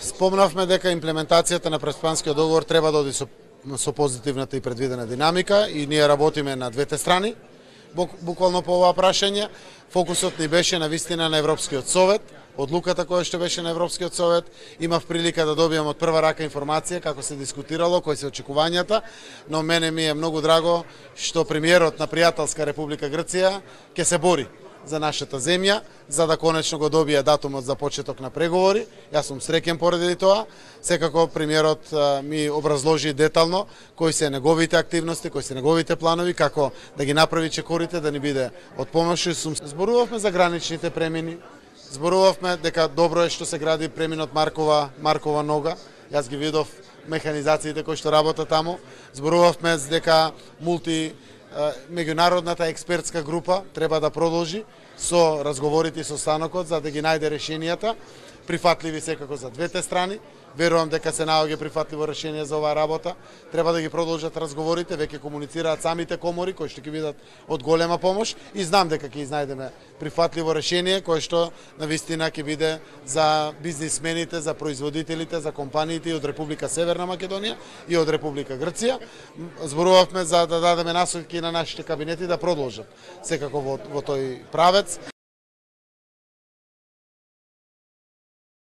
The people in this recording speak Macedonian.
Спомнавме дека имплементацијата на преспанскиот договор треба да оди со позитивната и предвидена динамика и ние работиме на двете страни. Буквално по ова прашање, фокусот ни беше на вистина на Европскиот совет, одлуката која што беше на Европскиот совет. Имав прилика да добијам од прва рака информација како се дискутирало, кои се очекувањата, но мене ми е многу драго што премиерот на пријателска Република Грција ќе се бори за нашата земја, за да конечно го добие датумот за почеток на преговори. Јас сум среќен поради тоа. Секако премиерот ми образложи детално кои се неговите активности, кои се неговите планови, како да ги направи чекорите, да ни биде од помош. Зборувавме за граничните премини, зборувавме дека добро е што се гради преминот Маркова нога. Јас ги видов механизациите кои што работат таму. Зборувавме дека меѓународната експертска група треба да продолжи со разговорите со станокот за да ги најде решенијата, прифатливи секако за двете страни. Верувам дека се наоѓа прифатливо решение за оваа работа. Треба да ги продолжат разговорите, веќе комуницираат самите комори кои што ќе бидат од голема помош и знам дека ќе изнајдеме прифатливо решение кое што навистина ќе биде за бизнисмените, за производителите, за компаниите и од Република Северна Македонија и од Република Грција. Зборувавме за да дадеме насоки на нашите кабинети да продолжат секако во тој правец.